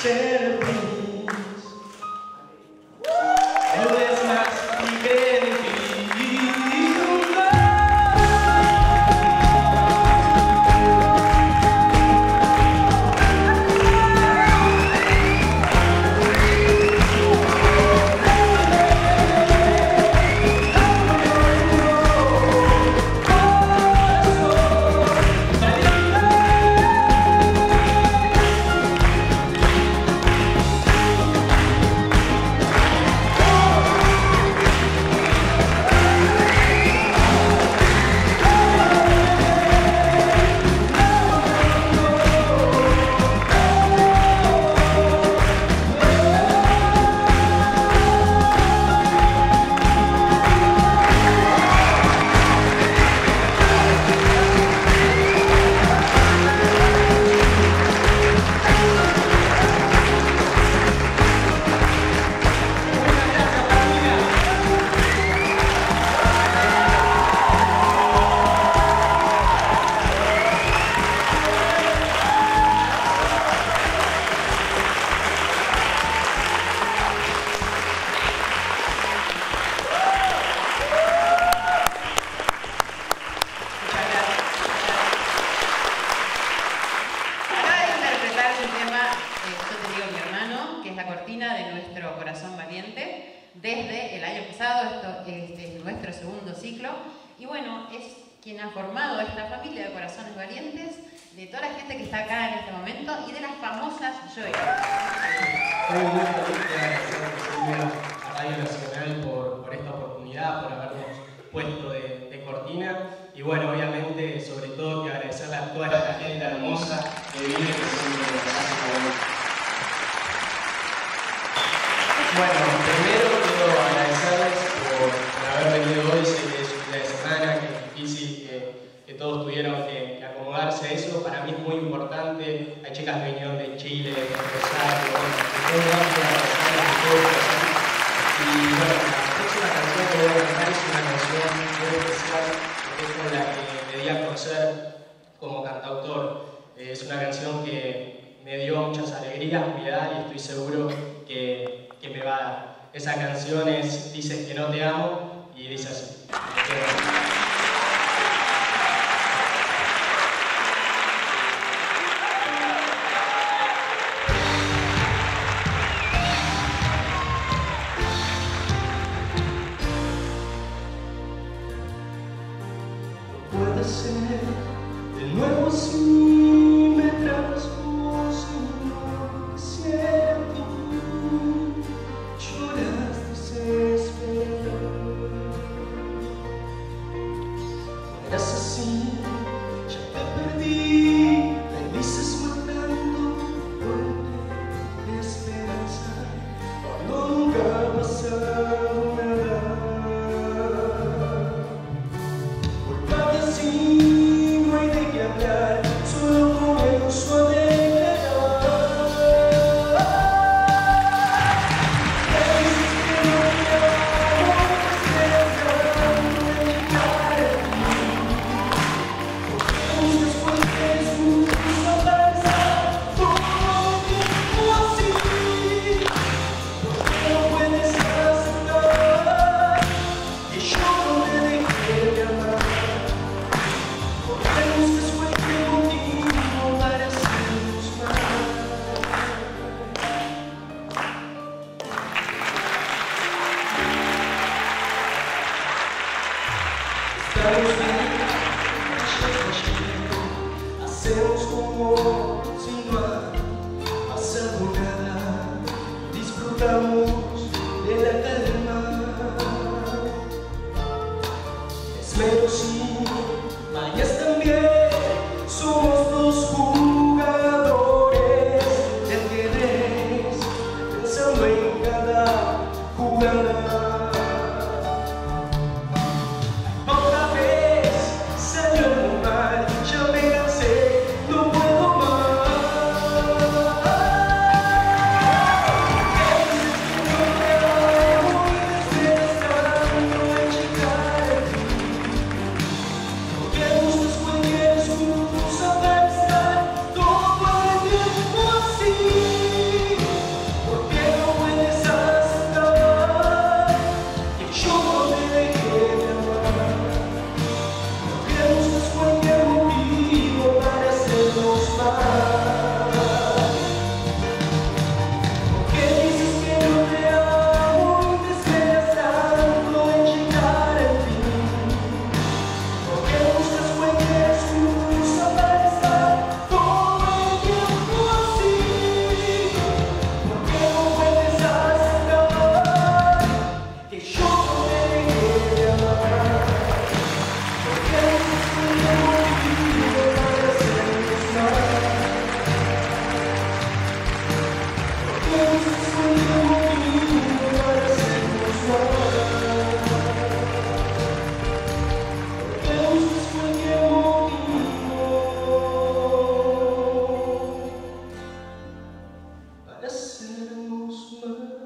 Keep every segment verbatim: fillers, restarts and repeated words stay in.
desde el año pasado, esto este es nuestro segundo ciclo, y bueno, es quien ha formado esta familia de corazones valientes, de toda la gente que está acá en este momento y de las famosas joyas. Estoy muy feliz de agradecer a Radio Nacional por, por esta oportunidad, por habernos puesto de, de cortina, y bueno, obviamente, sobre todo, que agradecerle a toda esta gente hermosa que vive y que siempre nos hace favor. Bueno, primero quiero agradecerles por, por haber venido hoy. Sé que es un día de semana, que es difícil, que, que todos tuvieron que, que acomodarse a eso. Para mí es muy importante. Hay chicas que vinieron de Chile, de Rosario, de todo el lado de la persona, de todo el país. Y bueno, la próxima canción que voy a cantar es una canción muy especial, porque es con la que me di a conocer como cantautor. Es una canción que me dio muchas alegrías cuidar y estoy seguro que, que me va a dar. Esa canción es Dices que no te amo y dice así. No puede ser de nuevo si me tratas como si no me siento. Lloras desesperado. No eras así, ya te perdí. Me dices matando fuerte de esperanza cuando nunca ha pasado nada. Culpable así, no hay de qué hablar, solo comienzo a declarar. Hacemos como si no ha pasado nada, disfrutamos de la calma. Es mero sí, mayas también, somos dos jugadores de ajedrez, pensando en cada jugada. Todo el tiempo así. seremos más.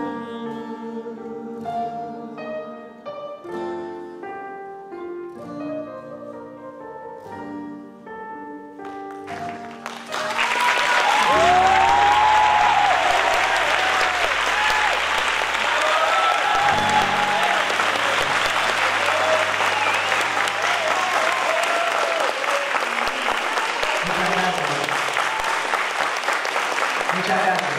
Muchas gracias.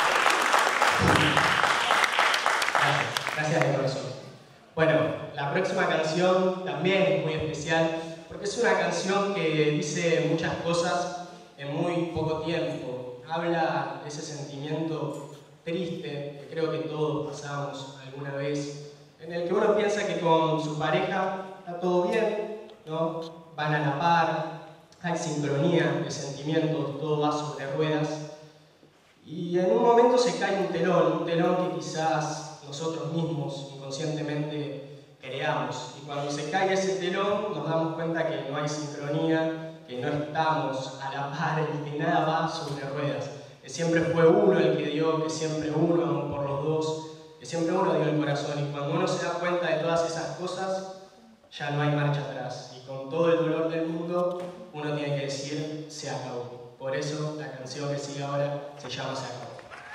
Gracias, gracias de corazón. Bueno, la próxima canción también es muy especial porque es una canción que dice muchas cosas en muy poco tiempo. Habla de ese sentimiento triste que creo que todos pasamos alguna vez, en el que uno piensa que con su pareja está todo bien, ¿no? Van a la par, hay sincronía de sentimientos, todo va sobre ruedas. Y en un momento se cae un telón, un telón que quizás nosotros mismos inconscientemente creamos. Y cuando se cae ese telón nos damos cuenta que no hay sincronía, que no estamos a la par y que nada va sobre ruedas. Que siempre fue uno el que dio, que siempre uno, aún por los dos, que siempre uno dio el corazón. Y cuando uno se da cuenta de todas esas cosas, ya no hay marcha atrás. Y con todo el dolor del mundo, uno tiene que decir, se acabó. Por eso la canción que sigue ahora se llama Se acabó.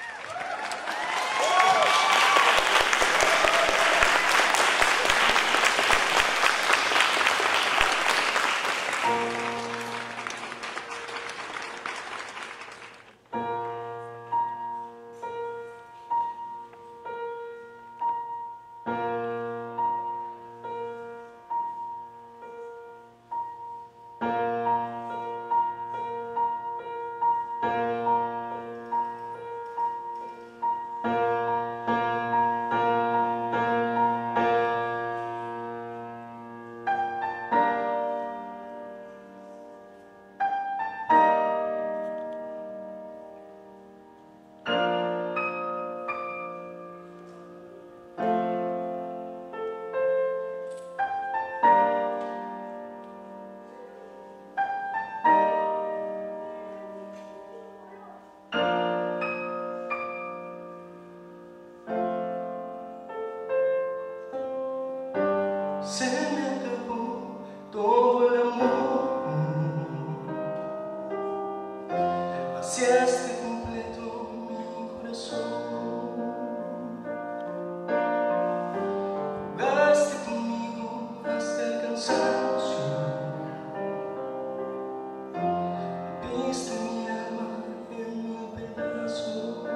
Se me acabó todo el amor, vaciaste completo mi corazón, jugaste conmigo hasta el cansancio, viste mi alma en mil pedazos.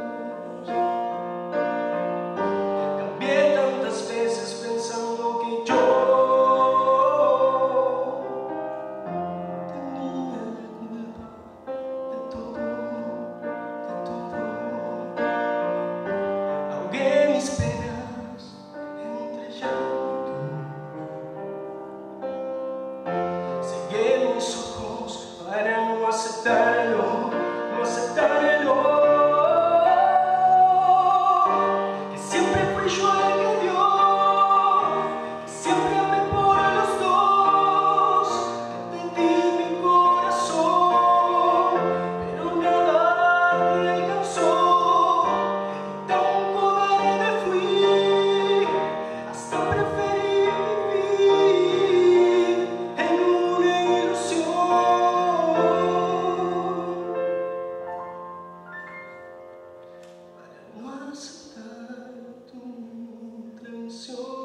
Cambié tantas veces pensando que yo aceptarlo, no aceptarlo, que siempre fui yo el que dio, que siempre amé por los dos, que te di mi corazón, pero nada te alcanzó, y tan cobarde fui, hasta preferir vivir en una ilusión. No aceptar tu traición.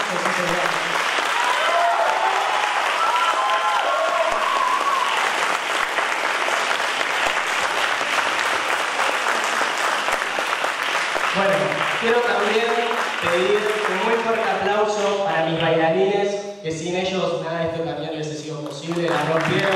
Muchísimas gracias. Bueno, quiero también pedir un muy fuerte aplauso para mis bailarines, que sin ellos nada de esto también hubiese sido posible, la rompieron.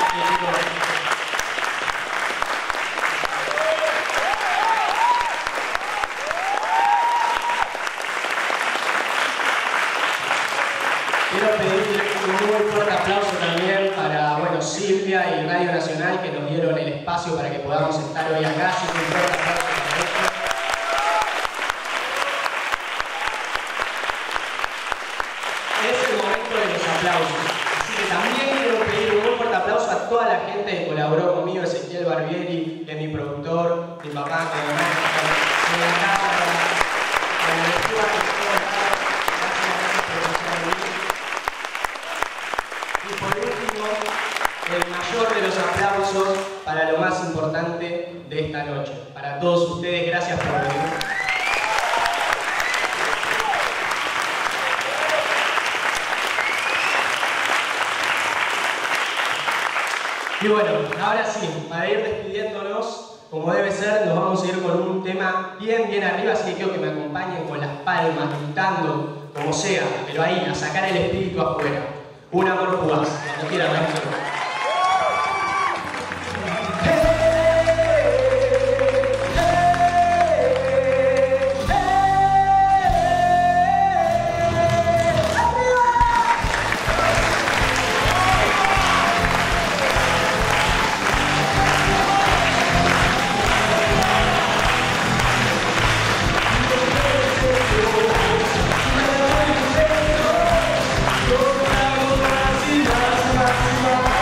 Quiero pedir un muy fuerte aplauso también para, bueno, Silvia y Radio Nacional, que nos dieron el espacio para que podamos estar hoy acá. Así que un fuerte aplauso para ellos. Es el momento de los aplausos. Así que también quiero pedir un muy fuerte aplauso a toda la gente que colaboró conmigo, Ezequiel Barbieri, que es mi productor, mi papá, que además está en la cámara, con el estudio que estuvo acá. Gracias, gracias por confiar en mí. Y por último, el mayor de los aplausos para lo más importante de esta noche. Para todos ustedes, gracias por venir. Y bueno, ahora sí, para ir despidiéndonos, como debe ser, nos vamos a ir con un tema bien, bien arriba, así que quiero que me acompañen con las palmas, gritando, como sea, pero ahí, a sacar el espíritu afuera. Un amor fugaz, cuando quieran, maestro. Máxima, máxima.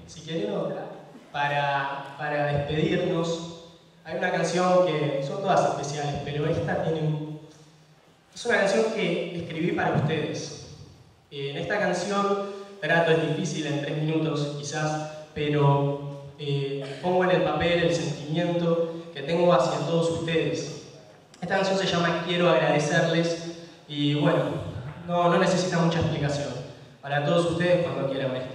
si quieren otra, para, para despedirnos. Hay una canción que son todas especiales, pero esta tiene un... es una canción que escribí para ustedes. En esta canción trato, es difícil en tres minutos quizás, pero eh, pongo en el papel el sentimiento que tengo hacia todos ustedes. Esta canción se llama Quiero agradecerles y bueno, no, no necesita mucha explicación. Para todos ustedes cuando quieran ver.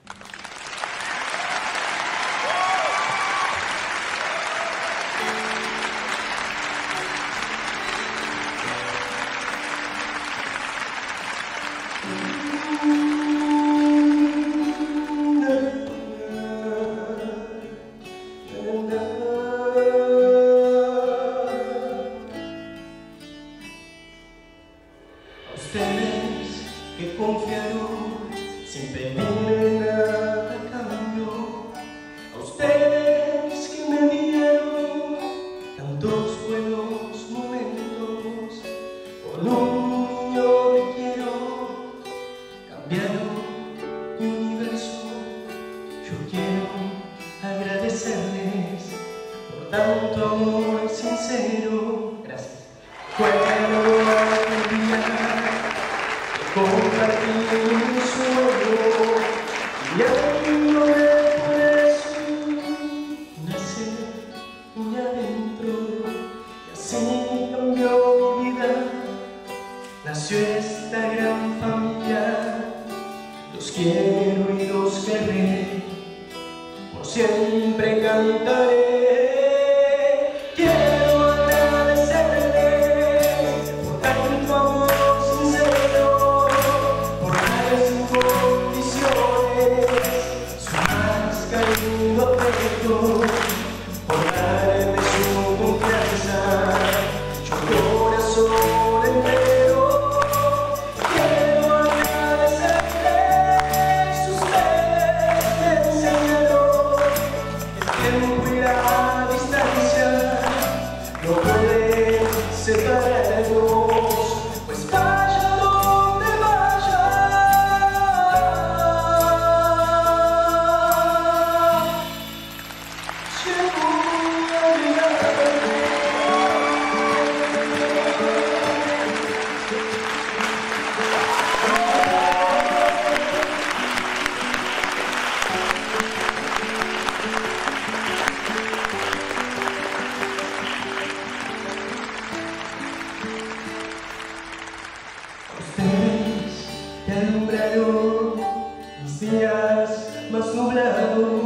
Ustedes que confiaron sin pedirme nada a cambio, a ustedes que me dieron tantos buenos momentos, con un niño te quiero, cambiaron mi universo. Yo quiero agradecerles por tanto amor sincero. Gracias. Recuerdo aquel día compartí mi sueño y ahí logré por eso nacer muy adentro, y así cambió mi vida. Nació esta gran familia, los quiero y los querré, por siempre cantaré. Quiero agradecerles por tanto amor sincero, por darles sin condiciones su más cálido afecto, por darme su confianza, yo corazón entero. Quiero agradecerles, ustedes me enseñaron que el tiempo y la distancia no pueden separarnos, pues vaya donde vaya, llego a llegar. Ustedes que alumbraron mis días más nublados,